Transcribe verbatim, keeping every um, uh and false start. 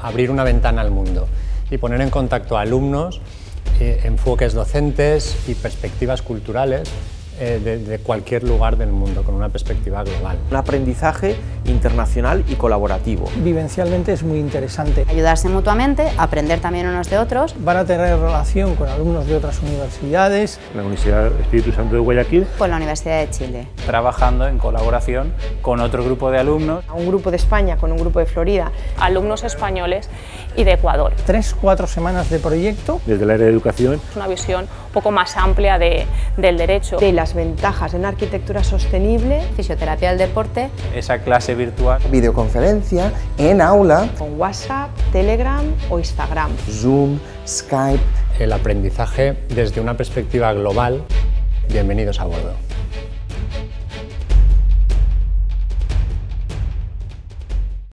abrir una ventana al mundo y poner en contacto a alumnos, eh, enfoques docentes y perspectivas culturales eh, de, de cualquier lugar del mundo, con una perspectiva global. Un aprendizaje internacional y colaborativo. Vivencialmente es muy interesante. Ayudarse mutuamente, aprender también unos de otros. Van a tener relación con alumnos de otras universidades. La Universidad Espíritu Santo de Guayaquil. Con la Universidad de Chile. Trabajando en colaboración con otro grupo de alumnos. Un grupo de España con un grupo de Florida. Alumnos españoles y de Ecuador. Tres, cuatro semanas de proyecto. Desde el área de educación. Una visión un poco más amplia de, del derecho. De las ventajas en arquitectura sostenible. Fisioterapia del deporte. Esa clase virtual. Videoconferencia en aula. Con WhatsApp, Telegram o Instagram. Zoom, Skype. El aprendizaje desde una perspectiva global. Bienvenidos a bordo.